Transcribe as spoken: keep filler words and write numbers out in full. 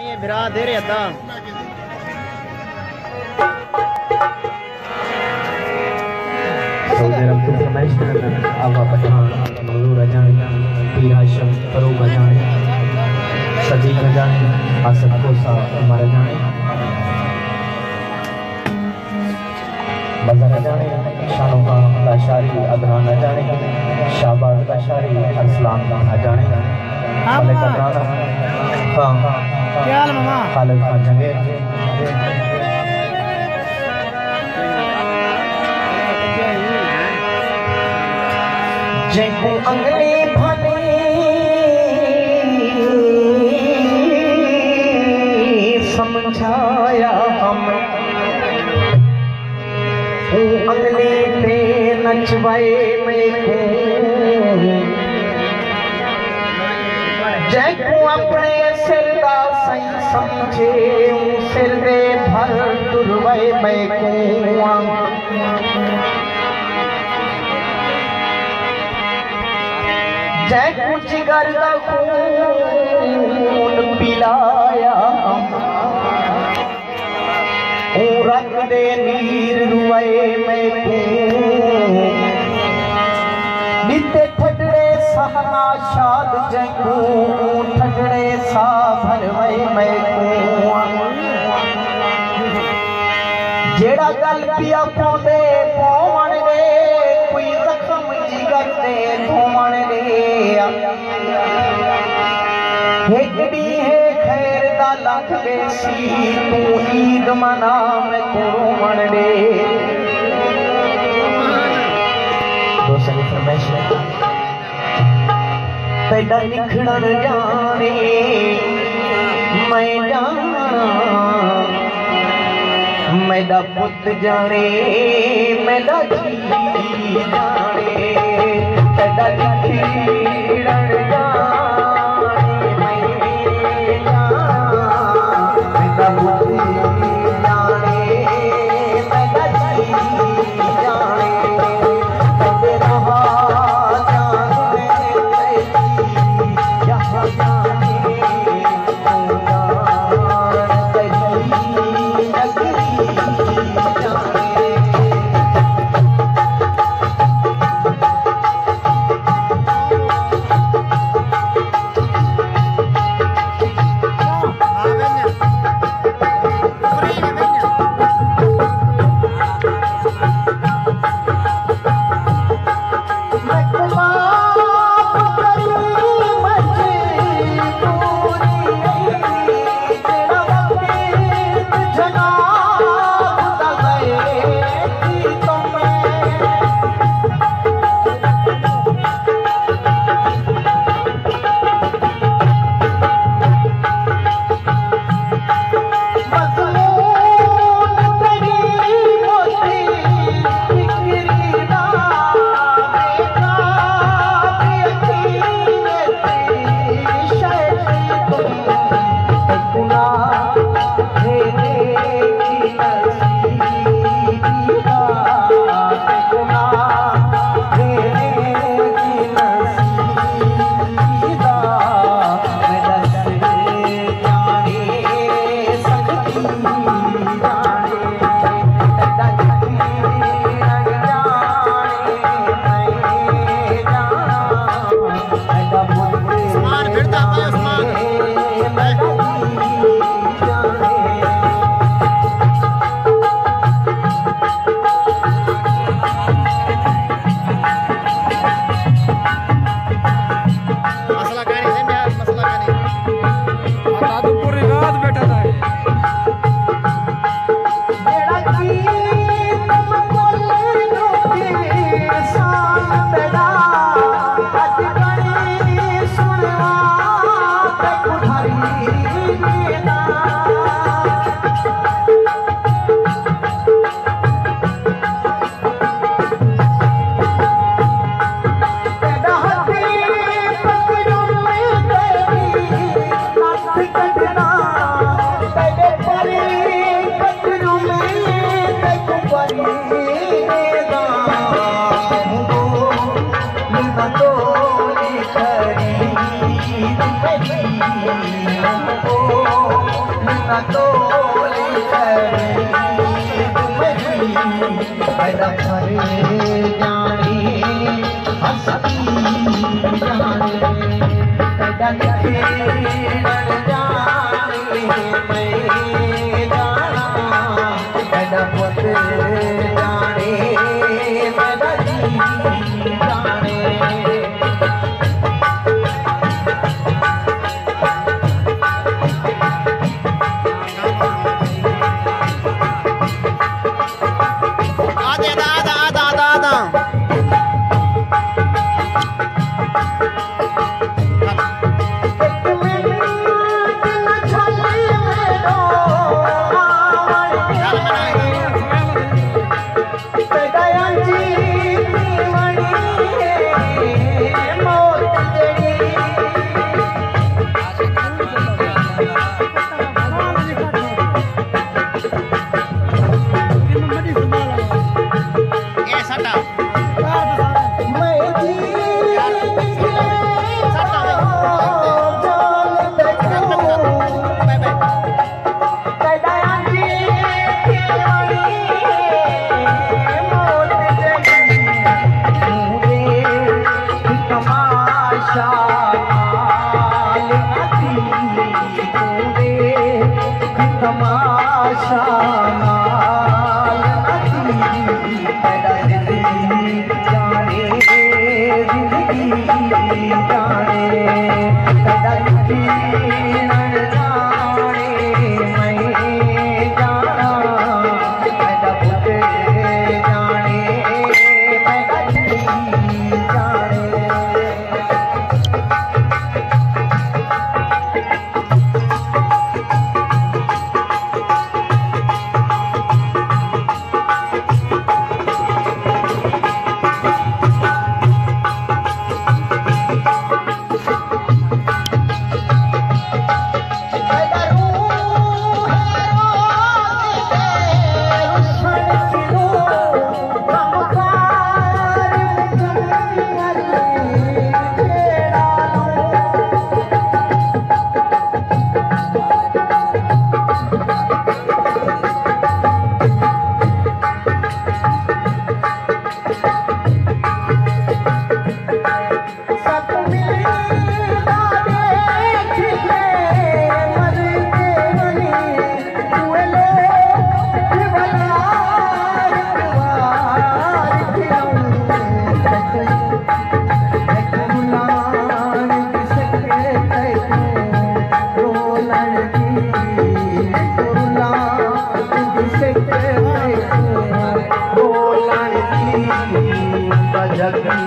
बिरा दे रहे था सऊदी अरब के फरमाइश करना आवा पठान मजदूर अजान पीर हाशम फरूक अजान सदीक अजान आसफ कोसा उमर अजान बजर अजान शानो खान लाशारी अदनान अजान शाहबाज लाशारी अरसलान अजान खालिद अदनान खान क्या हाल मामा खालिद खान जंगेर जैको अंगली भली समझाया हम अंगली पे नचवाए मैं जैको अपने सिर का सही समझे सिर दे भर तुरवाए मैं जै कुछ कर दा खून पिलाया ओ रंग दे नीर रुए मैं नित्य ठगड़े सहना शाद जैको ठगड़े सा भरवे मैं जेड़ा गल पिया पौंदे पौण दे कोई जख्म जिगर दे धोवण दे हेकड़ी है खैर दा लख बेसी तू ईद मना मैं कोवण दे दोस्त की फरमाइश है तेरा निखड़न जाने मैं जाना मेरा पुत जाने मेरा जी जाने तेरा निखड़न जाने मैं जाना मेरा पुत जाने मेरा जी जाने तेरा जाने यहाँ जाने Oh न तोली पैदा करे जाने हंसती जाने पैदा लिखे जाने मैं जाना पैदा पुत जाने पैदा जी जाने जग